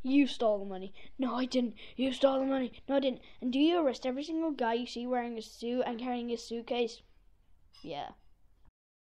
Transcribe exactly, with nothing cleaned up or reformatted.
You stole the money. No, I didn't. You stole the money. No, I didn't. And do you arrest every single guy you see wearing a suit and carrying a suitcase? Yeah.